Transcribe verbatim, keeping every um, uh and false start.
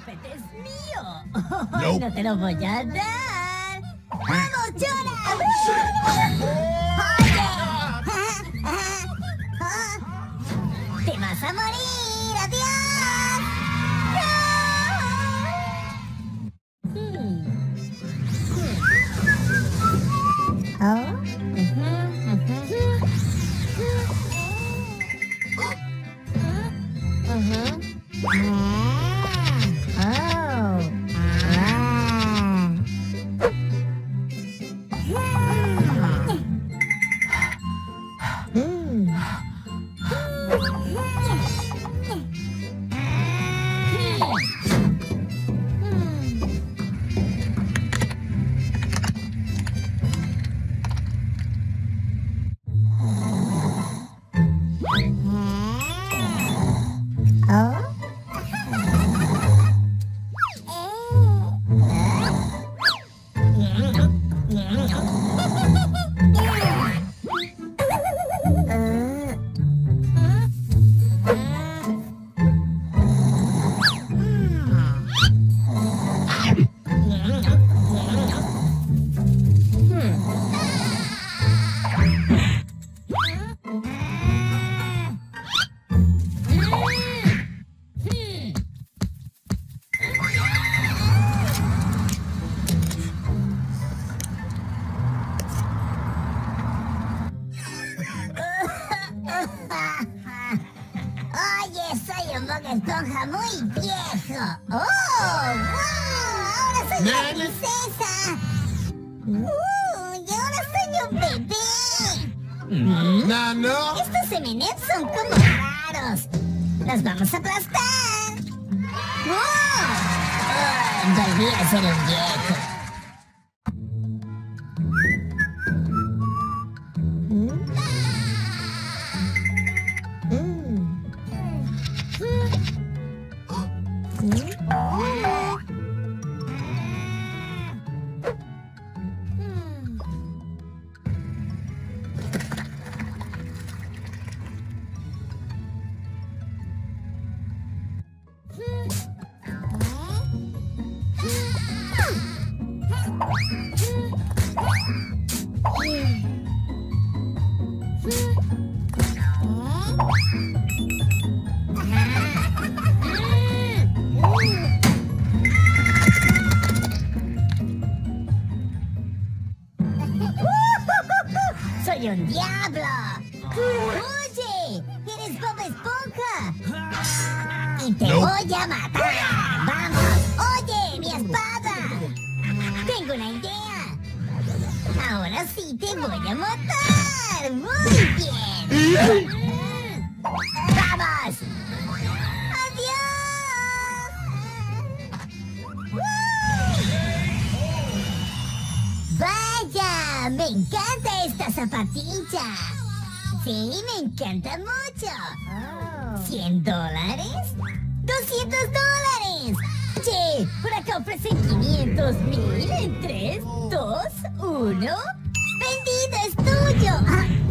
completo es mío. Nope. No te lo voy a dar. ¡Vamos, Chora! ¡Oye! ¡Te vas a morir! ¡Adiós! ¡No! Hmm. Hmm. ¿Oh? Uh-huh. Uh-huh. Esponja muy viejo. ¡Oh! ¡Wow! ¡Ahora soy una princesa! ¡Uh! ¡Y ahora soy un bebé! No, no. Estos eme and eme's son como raros. ¡Los vamos a aplastar! ¡Oh! ¡Oh! Volví a ser un viejo. ¡Soy un diablo! ¡Oye! ¡Eres Bob Esponja! ¡Y te No. voy a matar! ¡Vamos! ¡Oye! ¡Mi espada! ¡Tengo una idea! ¡Ahora sí te voy a matar! ¡Muy bien! ¡Vamos! ¡Adiós! ¡Vaya! ¡Me encanta esta zapatilla! Sí, me encanta mucho. ¿Cien dólares? ¡Doscientos dólares! Oye, por acá ofrecen quinientos mil en tres, dos, uno. ¡Vendido, es tuyo! Ah,